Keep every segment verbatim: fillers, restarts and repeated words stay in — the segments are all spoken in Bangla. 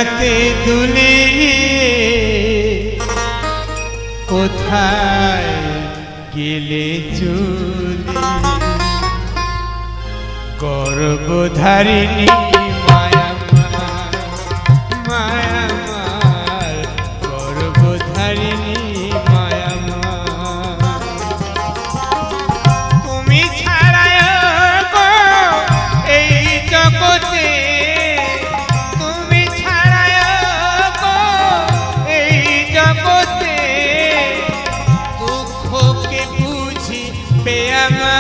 রাতে দুলে কোথায় গেলে চলে গর্ভধারিণী মায়া মায়া মার গর্ভধারিণী মায়া তুমি ছাড়ায় গো এই জগতে তুমি ছাড়ায় গো এই জগতে দুঃখকে বুঝি পেয়ামা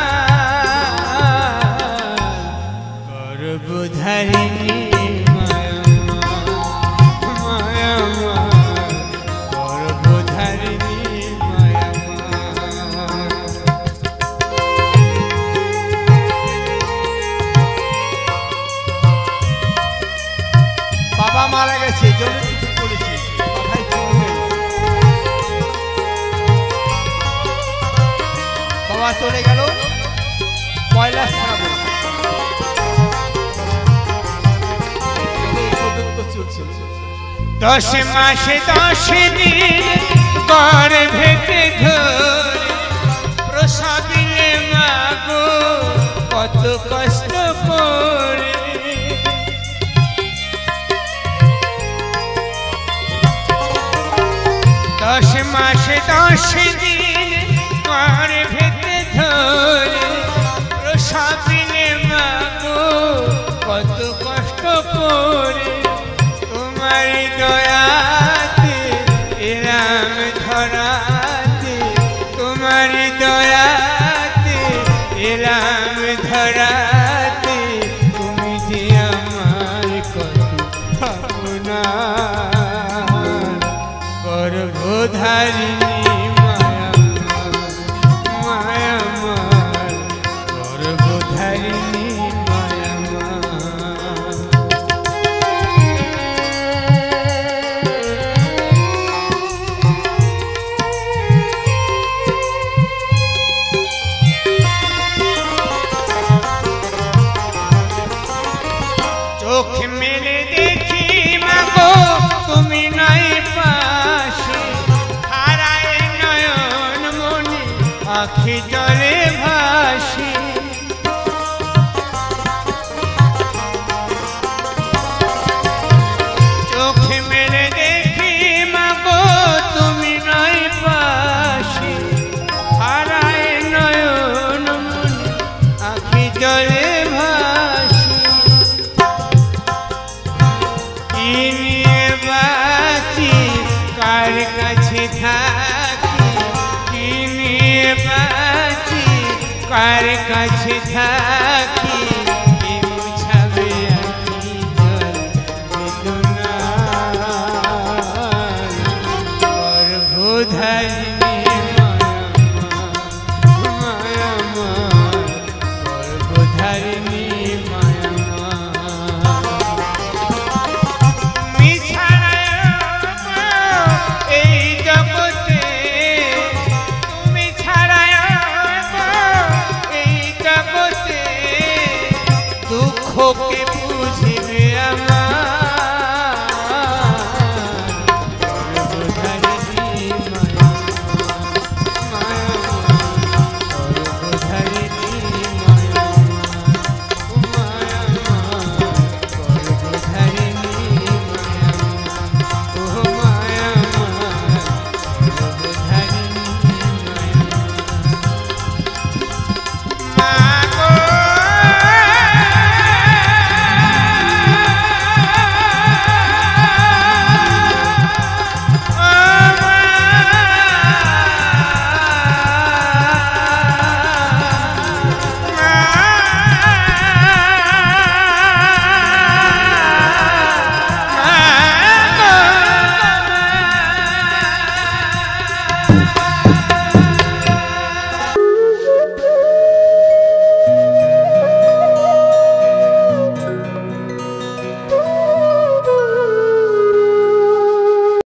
গর্ভধারিণী মায়া মায়া গর্ভধারিণী মায়া বাবা মারা গেছে জন্য কিছু করেছে কথাই চলবে বাবা চলে গেল পয়লা শ্রাবণ দশ মাসে দশ দিন গর্ভেতে ধরে প্রসবিলে মাগো কত কষ্ট করে দশ মাসে দশ দিন গর্ভেতে ধরে প্রসবিলে মাগো কত কষ্ট করে তোমার দয়াতে এরাম ধরাতে তোমার দয়াতে এরাম ধরাতে তুমি যে আমার কত ভাবনা গর্ভধারিণী মায়া মায়া মার গর্ভধারিণী মায়া চোখ মেলে দেখি মাগো তুমি নাই পাশে হারায় নয়ন মনে আখি জলে ভাসি চোখ মেলে দেখি মাগো তুমি নাই পাশে হারায় নয়ন মনে আখি জলে কার কাছে থাকি কি নিয়ে বাঁচি কার কাছে থাকি